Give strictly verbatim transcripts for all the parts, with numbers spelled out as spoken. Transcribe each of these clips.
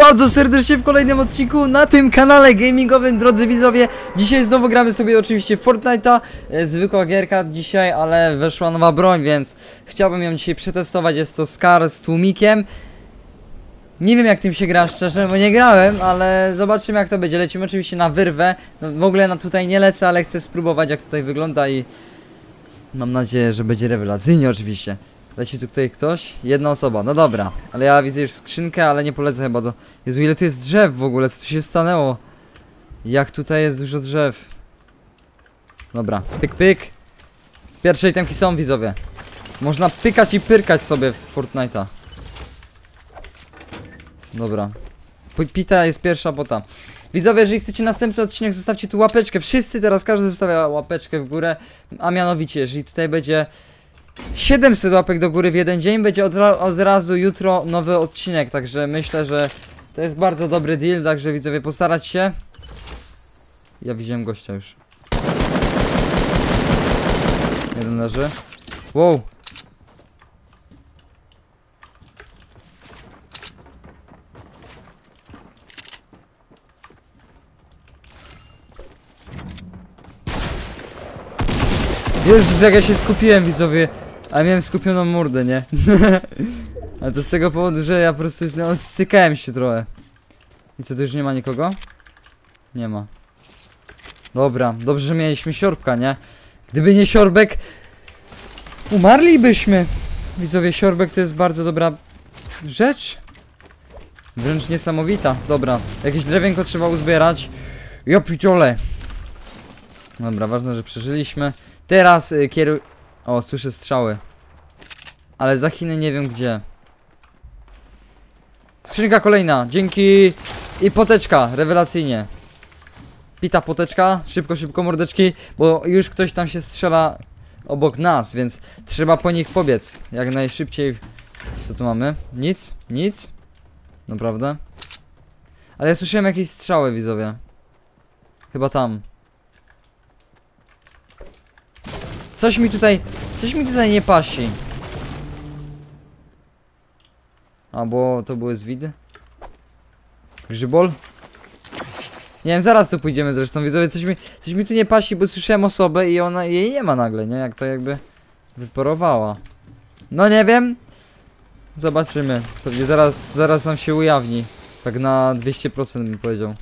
bardzo serdecznie w kolejnym odcinku na tym kanale gamingowym, drodzy widzowie. Dzisiaj znowu gramy sobie oczywiście Fortnite'a, e, zwykła gierka dzisiaj, ale weszła nowa broń, więc chciałbym ją dzisiaj przetestować. Jest to Scar z tłumikiem. Nie wiem jak tym się gra szczerze, bo nie grałem, ale zobaczymy jak to będzie. Lecimy oczywiście na wyrwę, no, w ogóle na tutaj nie lecę, ale chcę spróbować jak tutaj wygląda i mam nadzieję, że będzie rewelacyjnie oczywiście. Leci tu tutaj ktoś? Jedna osoba, no dobra. Ale ja widzę już skrzynkę, ale nie polecę chyba do... Jezu, ile tu jest drzew w ogóle, co tu się stanęło? Jak tutaj jest dużo drzew. Dobra, pyk pyk. Pierwsze itemki są, widzowie. Można pykać i pyrkać sobie w Fortnite'a. Dobra. Pita jest pierwsza bota. Widzowie, jeżeli chcecie następny odcinek, zostawcie tu łapeczkę. Wszyscy teraz, każdy zostawia łapeczkę w górę. A mianowicie, jeżeli tutaj będzie siedemset łapek do góry w jeden dzień, będzie od, od razu jutro nowy odcinek. Także myślę, że to jest bardzo dobry deal. Także widzowie, postarać się. Ja widziałem gościa już. Jeden leży. Wow. Jezus, jak ja się skupiłem, widzowie. A miałem skupioną mordę, nie? Ale to z tego powodu, że ja po prostu no, scykałem się trochę. I co, tu już nie ma nikogo? Nie ma. Dobra, dobrze, że mieliśmy siorbka, nie? Gdyby nie siorbek, umarlibyśmy. Widzowie, siorbek to jest bardzo dobra rzecz. Wręcz niesamowita. Dobra, jakieś drewienko trzeba uzbierać. Ja pitole. Dobra, ważne, że przeżyliśmy. Teraz y, kieruj... O, słyszę strzały. Ale za Chiny nie wiem gdzie. Skrzynka kolejna, dzięki. I poteczka, rewelacyjnie. Pita poteczka, szybko, szybko mordeczki. Bo już ktoś tam się strzela obok nas, więc trzeba po nich pobiec jak najszybciej. Co tu mamy? Nic? Nic? Naprawdę? Ale ja słyszałem jakieś strzały, widzowie. Chyba tam. Coś mi tutaj, coś mi tutaj nie pasi. Albo to były zwidy? Grzybol? Nie wiem, zaraz tu pójdziemy zresztą, widzowie, coś mi, coś mi tu nie pasi, bo słyszałem osobę i ona, jej nie ma nagle, nie? Jak to jakby wyparowała. No nie wiem. Zobaczymy. Pewnie zaraz, zaraz nam się ujawni. Tak na dwieście procent bym powiedział.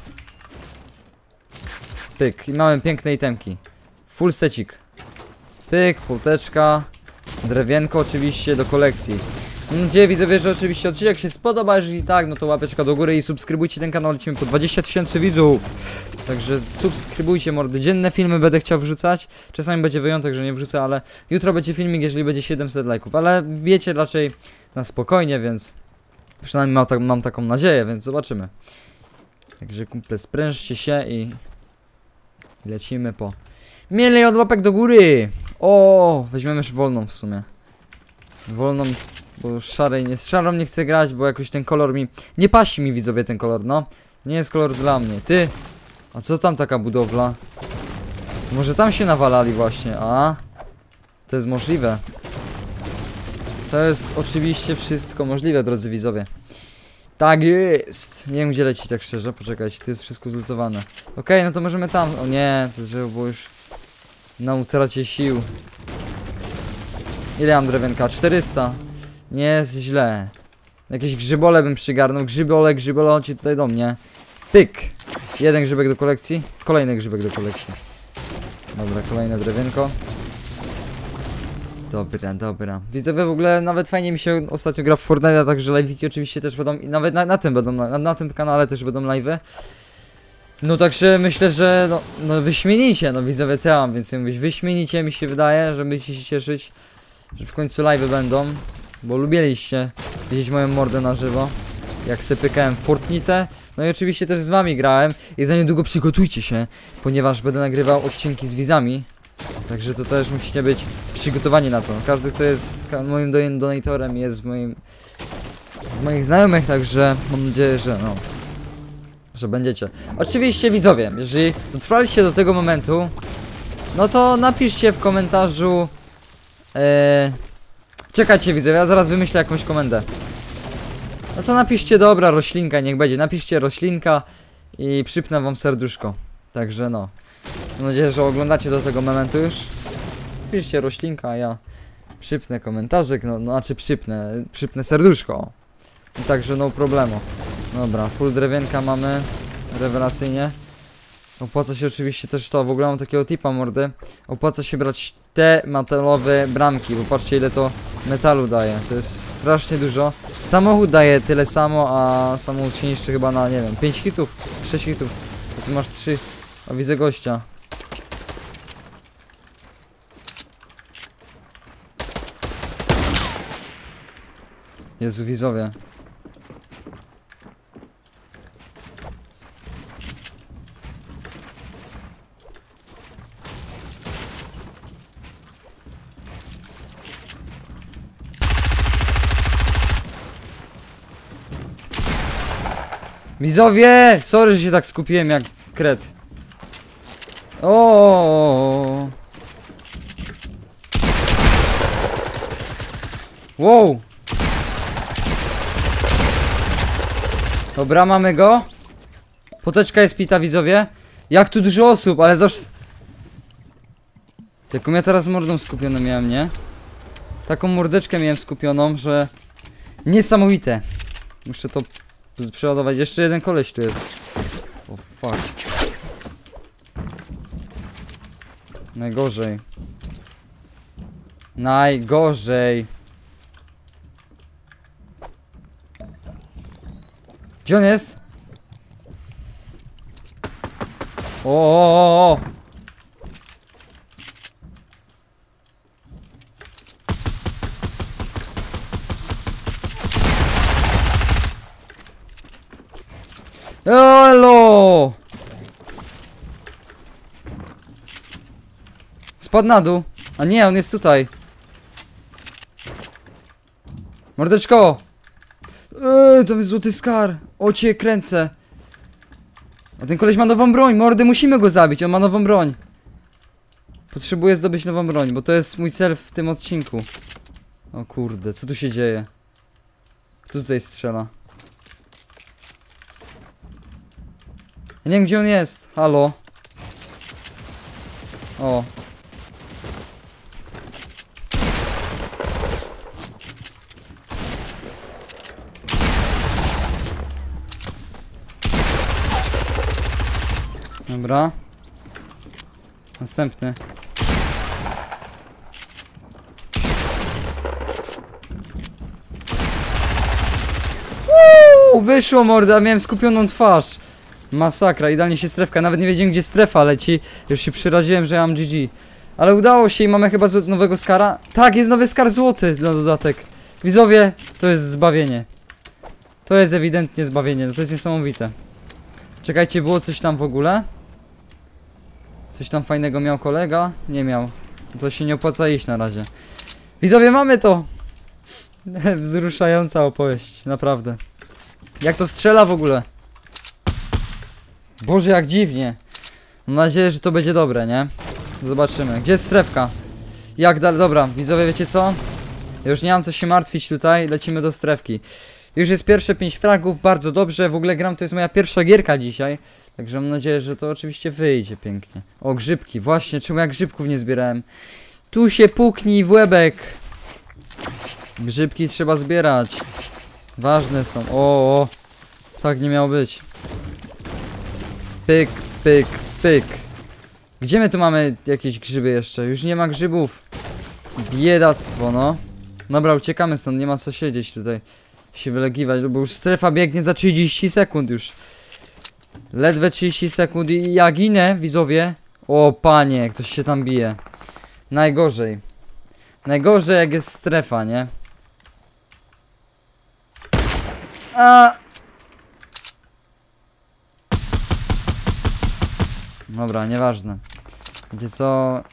Pyk, i mamy piękne itemki. Full secik. Pyk, półteczka, drewienko oczywiście do kolekcji. Mam nadzieję, widzowie, że oczywiście odcinek się spodoba. Jeżeli tak, no to łapeczka do góry i subskrybujcie ten kanał. Lecimy po dwadzieścia tysięcy widzów. Także subskrybujcie, mordy. Dzienne filmy będę chciał wrzucać. Czasami będzie wyjątek, że nie wrzucę, ale jutro będzie filmik, jeżeli będzie siedemset lajków. Ale wiecie, raczej na spokojnie, więc przynajmniej mam, tak, mam taką nadzieję, więc zobaczymy. Także kumple, sprężcie się i lecimy po milion łapek do góry. O, weźmiemy już wolną w sumie. Wolną, bo szarej nie, szarą nie chcę grać, bo jakoś ten kolor mi... Nie pasi mi, widzowie, ten kolor, no. Nie jest kolor dla mnie. Ty, a co tam taka budowla? Może tam się nawalali właśnie, a? To jest możliwe. To jest oczywiście wszystko możliwe, drodzy widzowie. Tak jest. Nie wiem gdzie leci tak szczerze, poczekajcie, tu jest wszystko zlutowane. Okej, okay, no to możemy tam... O nie, to drzewo było już na utracie sił. Ile mam drewienka? czterysta. Nie jest źle. Jakieś grzybole bym przygarnął. Grzybole, grzybole, chodźcie tutaj do mnie. Pyk. Jeden grzybek do kolekcji. Kolejny grzybek do kolekcji. Dobra, kolejne drewienko. Dobra, dobra. Widzowie, w ogóle nawet fajnie mi się ostatnio gra w Fortnite, także live'iki oczywiście też będą. I nawet na, na tym będą, na, na tym kanale też będą live'y. No także myślę, że no, no wyśmienicie, no widzowie, co ja mam więcej mówić. Wyśmienicie, mi się wydaje, że będziecie się cieszyć, że w końcu live'y będą. Bo lubiliście widzieć moją mordę na żywo, jak se pykałem w Fortnite. No i oczywiście też z wami grałem. I za niedługo przygotujcie się, ponieważ będę nagrywał odcinki z widzami. Także to też musicie być przygotowani na to. Każdy, kto jest moim donatorem, jest w moim w moich znajomych, także mam nadzieję, że no że będziecie. Oczywiście, widzowie, jeżeli dotrwaliście do tego momentu, no to napiszcie w komentarzu. Ee, czekajcie, widzowie, ja zaraz wymyślę jakąś komendę. No to napiszcie, dobra, roślinka, niech będzie. Napiszcie roślinka i przypnę wam serduszko. Także no. Mam nadzieję, że oglądacie do tego momentu już. Piszcie roślinka, a ja przypnę komentarzek, no, no znaczy przypnę, przypnę serduszko. I także no problemu. Dobra, full drewienka mamy. Rewelacyjnie. Opłaca się oczywiście też to, w ogóle mam takiego tipa, mordy. Opłaca się brać te metalowe bramki, bo patrzcie ile to metalu daje. To jest strasznie dużo. Samochód daje tyle samo, a samochód się niszczy chyba na, nie wiem, pięć hitów, sześć hitów. A ty masz trzy. A widzę gościa. Jezu, widzowie. Widzowie! Sorry, że się tak skupiłem jak kret. O. Wow! Dobra, mamy go. Poteczka jest pita, widzowie. Jak tu dużo osób, ale zawsze... Jaką ja teraz mordą skupioną miałem, nie? Taką mordeczkę miałem skupioną, że... Niesamowite. Muszę to przeładować. Jeszcze jeden koleś tu jest. O fuck. Najgorzej. Najgorzej. Gdzie on jest? O, o, o, o. Elo! Spadł na dół. A nie, on jest tutaj. Mordeczko! Eee, to jest złoty skar. O cię kręcę. A ten koleś ma nową broń. Mordy, musimy go zabić. On ma nową broń. Potrzebuję zdobyć nową broń, bo to jest mój cel w tym odcinku. O kurde, co tu się dzieje? Kto tutaj strzela? Ja nie wiem, gdzie on jest. Halo? O. Dobra. Następny. Uuu, wyszło morda, miałem skupioną twarz. Masakra, idealnie się strefka, nawet nie wiedziałem gdzie strefa leci. Już się przyraziłem, że ja mam G G. Ale udało się i mamy chyba nowego skara. Tak, jest nowy skar złoty na dodatek. Widzowie, to jest zbawienie. To jest ewidentnie zbawienie, no to jest niesamowite. Czekajcie, było coś tam w ogóle? Coś tam fajnego miał kolega? Nie miał. To się nie opłaca iść na razie. Widzowie, mamy to! Wzruszająca opowieść, naprawdę. Jak to strzela w ogóle? Boże, jak dziwnie. Mam nadzieję, że to będzie dobre, nie? Zobaczymy. Gdzie jest strefka? Jak dalej? Dobra, widzowie, wiecie co? Ja już nie mam co się martwić tutaj, lecimy do strefki. Już jest pierwsze pięć fragów, bardzo dobrze. W ogóle gram, to jest moja pierwsza gierka dzisiaj. Także mam nadzieję, że to oczywiście wyjdzie pięknie. O, grzybki, właśnie, czemu ja grzybków nie zbierałem? Tu się puknij w łebek. Grzybki trzeba zbierać. Ważne są. O, o. Tak nie miało być. Pyk, pyk, pyk. Gdzie my tu mamy jakieś grzyby jeszcze? Już nie ma grzybów. Biedactwo, no. Dobra, uciekamy stąd, nie ma co siedzieć tutaj. Się wylegiwać, bo już strefa biegnie za trzydzieści sekund już. Ledwe trzydzieści sekund i ja ginę, widzowie. O panie, ktoś się tam bije. Najgorzej. Najgorzej jak jest strefa, nie? A! Dobra, nieważne. Wiecie co?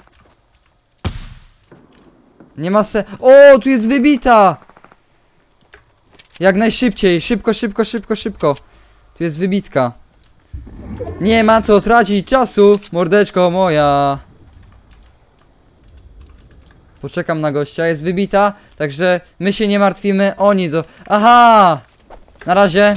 Nie ma se... O, tu jest wybita! Jak najszybciej, szybko, szybko, szybko, szybko. Tu jest wybitka. Nie ma co tracić czasu, mordeczko moja. Poczekam na gościa, jest wybita, także my się nie martwimy, oni zo... Aha! Na razie.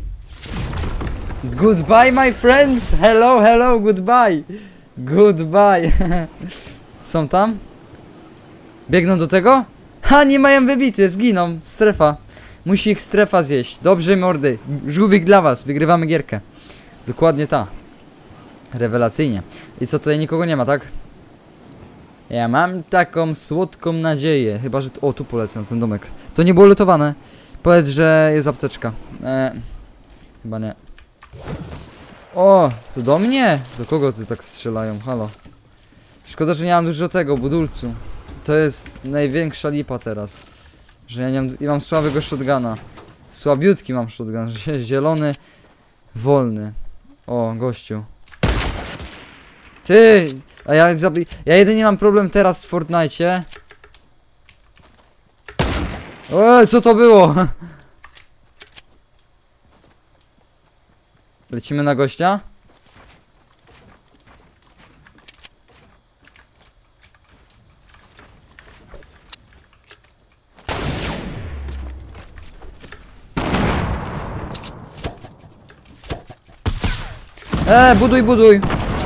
Goodbye, my friends. Hello, hello, goodbye. Goodbye. Są tam? Biegną do tego? Ha, nie mają wybity, zginą. Strefa. Musi ich strefa zjeść. Dobrze, mordy. Żółwik dla was. Wygrywamy gierkę. Dokładnie ta. Rewelacyjnie. I co, tutaj nikogo nie ma, tak? Ja mam taką słodką nadzieję. Chyba, że... O, tu polecę na ten domek. To nie było lutowane. Powiedz, że jest apteczka. Eee, chyba nie. O, to do mnie? Do kogo ty tak strzelają? Halo. Szkoda, że nie mam dużo tego, budulcu. To jest największa lipa teraz. Że ja nie mam, ja mam słabego shotguna. Słabiutki mam shotgun. Zielony, wolny. O, gościu. Ty! A ja, ja jedynie mam problem teraz w Fortnite. O, co to było? Lecimy na gościa. E, buduj, buduj.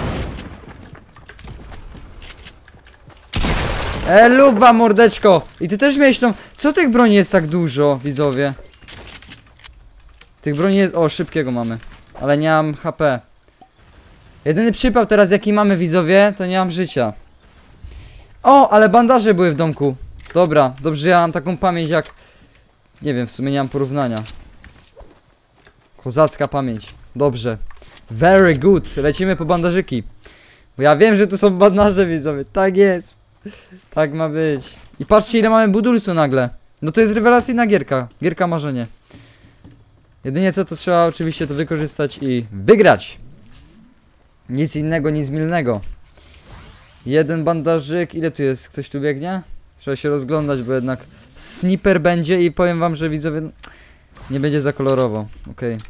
E, luba, mordeczko. I ty też miałeś tą... Co tych broni jest tak dużo, widzowie? Tych broni jest... O, szybkiego mamy. Ale nie mam H P. Jedyny przypał teraz, jaki mamy, widzowie, to nie mam życia. O, ale bandaże były w domku. Dobra, dobrze, ja mam taką pamięć jak... Nie wiem, w sumie nie mam porównania. Kozacka pamięć. Dobrze. Very good. Lecimy po bandażyki. Bo ja wiem, że tu są bandaże, widzowie. Tak jest. Tak ma być. I patrzcie, ile mamy budulcu nagle. No to jest rewelacyjna gierka. Gierka marzenie. Jedynie co to trzeba oczywiście to wykorzystać i wygrać. Nic innego, nic milnego. Jeden bandażyk. Ile tu jest? Ktoś tu biegnie? Trzeba się rozglądać, bo jednak sniper będzie i powiem wam, że widzowie nie będzie za kolorowo. Okej. Okay.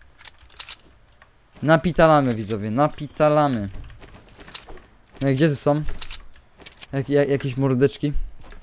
Napitalamy, widzowie, napitalamy. No i gdzie tu są? Jak, jak, jakieś mordeczki?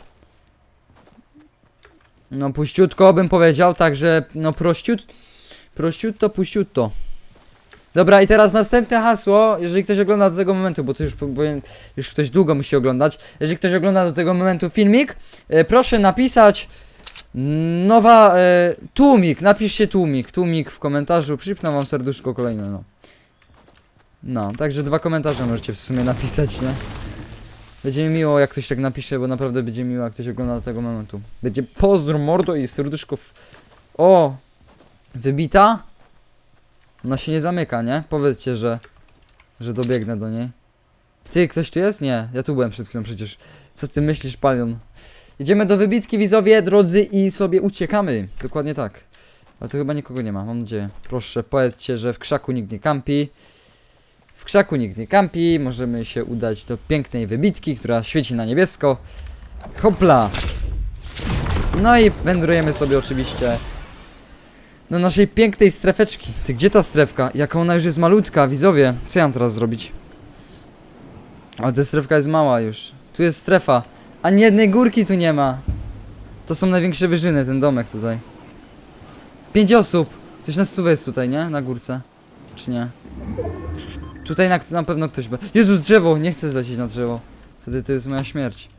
No puściutko bym powiedział, także no prościut, prościutto, puściutto. Dobra, i teraz następne hasło, jeżeli ktoś ogląda do tego momentu, bo to już powiem, już ktoś długo musi oglądać. Jeżeli ktoś ogląda do tego momentu filmik, e, proszę napisać nowa, e, tłumik, napiszcie tłumik, tłumik w komentarzu, przypnę wam serduszko kolejne, no. No, także dwa komentarze możecie w sumie napisać, nie? Będzie mi miło, jak ktoś tak napisze, bo naprawdę będzie miło, jak ktoś ogląda do tego momentu. Będzie pozdro, mordo i serduszko w... O! Wybita? Ona się nie zamyka, nie? Powiedzcie, że... Że dobiegnę do niej. Ty, ktoś tu jest? Nie, ja tu byłem przed chwilą przecież. Co ty myślisz, palion? Idziemy do wybitki, widzowie, drodzy, i sobie uciekamy. Dokładnie tak. Ale to chyba nikogo nie ma, mam nadzieję. Proszę, powiedzcie, że w krzaku nikt nie kampi. W krzaku nikt nie kampi. Możemy się udać do pięknej wybitki, która świeci na niebiesko. Hopla! No i wędrujemy sobie oczywiście do naszej pięknej strefeczki. Ty, gdzie ta strefka? Jaka ona już jest malutka, widzowie. Co ja mam teraz zrobić? Ale ta strefka jest mała już. Tu jest strefa. Ani jednej górki tu nie ma. To są największe wyżyny, ten domek tutaj. Pięć osób. Coś na stówę jest tutaj, nie? Na górce. Czy nie? Tutaj na, na pewno ktoś by... Jezus, drzewo! Nie chcę zlecieć na drzewo. Wtedy to jest moja śmierć.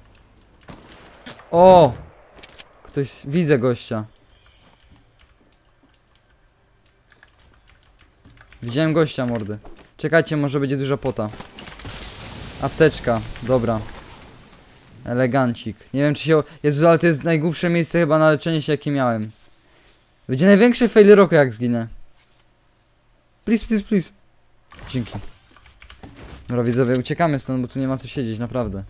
O! Ktoś... Widzę gościa. Widziałem gościa, mordy. Czekajcie, może będzie duża pota. Apteczka. Dobra. Elegancik. Nie wiem, czy się... Jezu, ale to jest najgłupsze miejsce chyba na leczenie się, jakie miałem. Będzie największy fail roku, jak zginę. Please, please, please. Dzięki. Dobra, widzowie, uciekamy stąd, bo tu nie ma co siedzieć, naprawdę.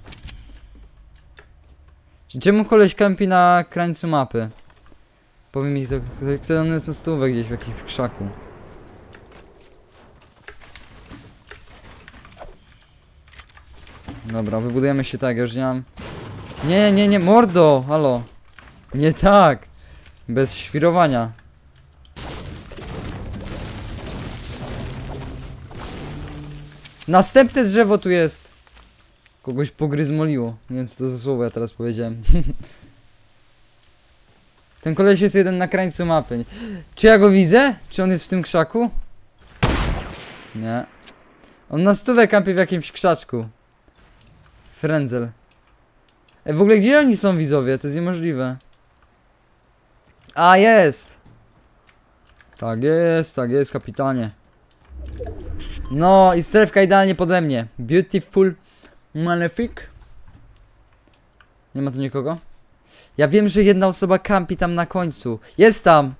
Czemu koleś kampi na krańcu mapy? Powiem mi, kto, kto on jest na stówę gdzieś w jakimś krzaku. Dobra, wybudujemy się tak, ja już nie mam... Nie, nie, nie, mordo, halo. Nie tak. Bez świrowania. Następne drzewo tu jest. Kogoś pogryzmoliło. Nie wiem, co to za słowo ja teraz powiedziałem. Ten koleś jest jeden na krańcu mapy. Czy ja go widzę? Czy on jest w tym krzaku? Nie. On na stówę kampi w jakimś krzaczku. Frędzel. E, w ogóle gdzie oni są, widzowie? To jest niemożliwe. A, jest! Tak jest, tak jest, kapitanie. No i strefka idealnie pode mnie. Beautiful Malefic. Nie ma tu nikogo? Ja wiem, że jedna osoba kampi tam na końcu. Jest tam!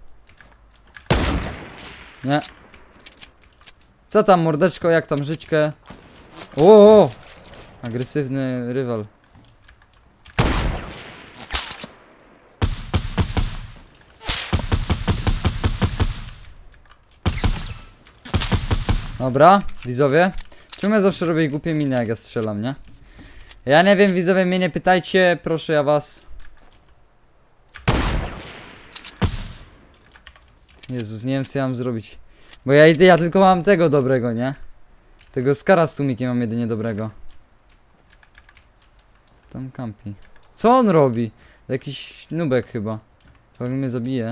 Nie. Co tam, mordeczko, jak tam żyćkę? O! Agresywny rywal. Dobra, widzowie. Czemu ja zawsze robię głupie miny, jak ja strzelam, nie? Ja nie wiem, widzowie, mnie nie pytajcie, proszę ja was. Jezus, nie wiem, co ja mam zrobić. Bo ja, ja tylko mam tego dobrego, nie? Tego skara z tłumikiem mam jedynie dobrego. Tam kampi. Co on robi? Jakiś nubek chyba. Chyba mnie zabije.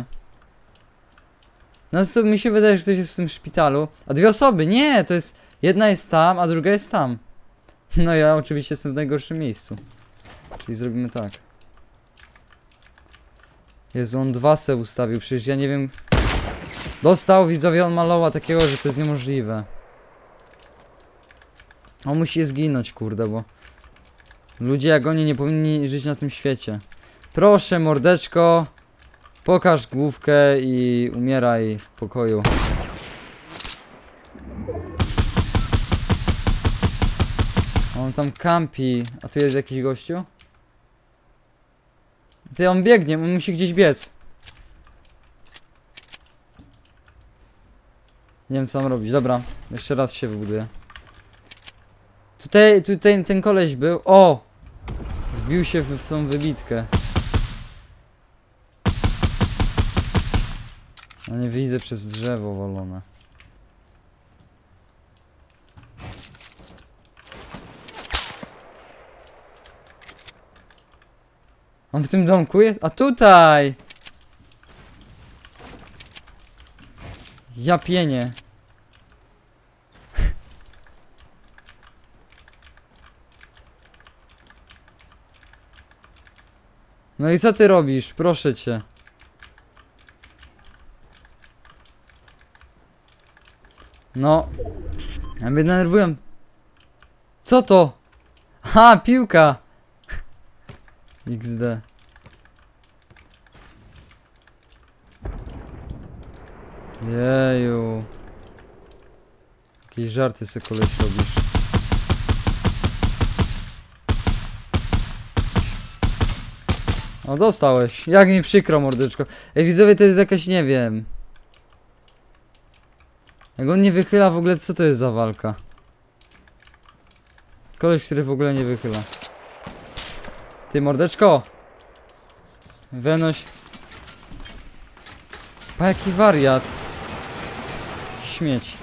No to mi się wydaje, że ktoś jest w tym szpitalu. A dwie osoby, nie, to jest... Jedna jest tam, a druga jest tam. No ja oczywiście jestem w najgorszym miejscu. Czyli zrobimy tak. Jezu, on dwa se ustawił, przecież ja nie wiem... Dostał, widzowie, on malował takiego, że to jest niemożliwe. On musi zginąć, kurde, bo... Ludzie jak oni nie powinni żyć na tym świecie. Proszę, mordeczko. Pokaż główkę i umieraj w pokoju. On tam kampi. A tu jest jakiś gościu? Ty, on biegnie, on musi gdzieś biec. Nie wiem, co mam robić. Dobra, jeszcze raz się wybuduję. Tutaj, tutaj ten koleś był. O! Wbił się w, w tą wybitkę. No nie widzę przez drzewo walone. On w tym domku jest? A tutaj! Ja pienię. No i co ty robisz? Proszę cię. No. Ja mnie denerwują. Co to? Ha, piłka. iks de. Jeju. Jakieś żarty se koleś robisz. O, dostałeś. Jak mi przykro, mordeczko. Ej, widzowie, to jest jakaś, nie wiem. Jak on nie wychyla w ogóle, co to jest za walka? Koleś, który w ogóle nie wychyla. Ty, mordeczko! Wynoś. Pa, jaki wariat. Śmieć.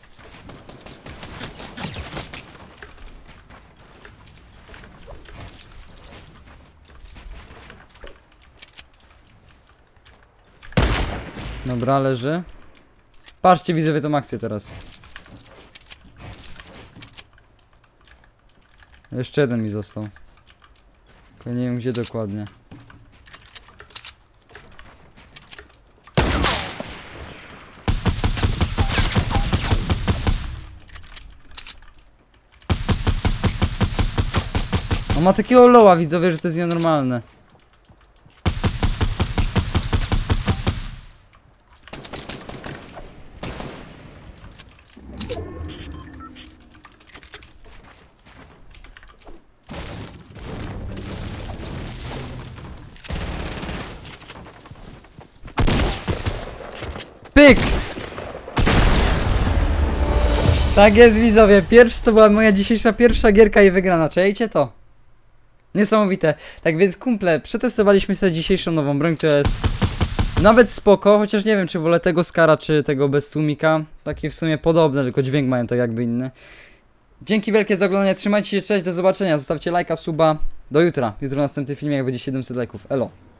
Dobra, leży. Patrzcie, widzowie, tą akcję teraz. Jeszcze jeden mi został. Tylko nie wiem, gdzie dokładnie. On ma takiego loła, widzowie, że to jest nienormalne. Pyk! Tak jest, widzowie. Pierwszy to była moja dzisiejsza pierwsza gierka i wygrana. Czajcie to? Niesamowite. Tak więc, kumple, przetestowaliśmy sobie dzisiejszą nową broń, która jest nawet spoko, chociaż nie wiem, czy wolę tego skara, czy tego bez tłumika. Takie w sumie podobne, tylko dźwięk mają tak jakby inny. Dzięki wielkie za oglądanie, trzymajcie się, cześć, do zobaczenia. Zostawcie lajka, suba. Do jutra. Jutro następny filmik, jak będzie siedemset lajków. Elo.